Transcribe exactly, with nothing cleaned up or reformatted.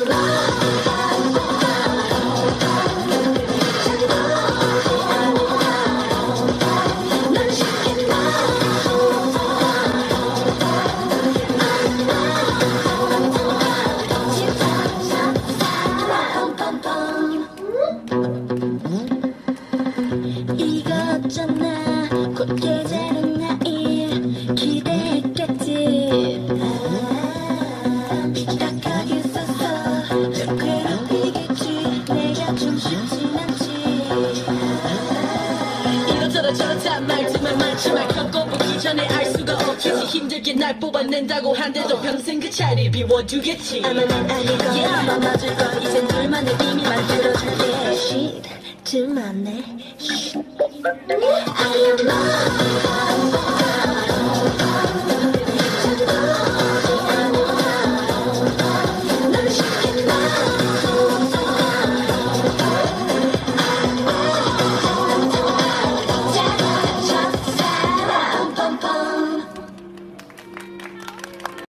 이거잖아 곧 계절은 나일 기대했겠지 딱하게 써서 좀 괴롭히겠지 내가 좀 쉽진 않지 이런저런 저런 말들만 많지만 겪어보기 전에 알 수가 없겠지 힘들게 날 뽑아낸다고 한데도 평생 그 자리를 비워두겠지 아마 난 아니고 yeah, 아마 맞을 걸 이젠 둘만의 비밀 만들어줄게 Shit, 둘만의 Shit I am love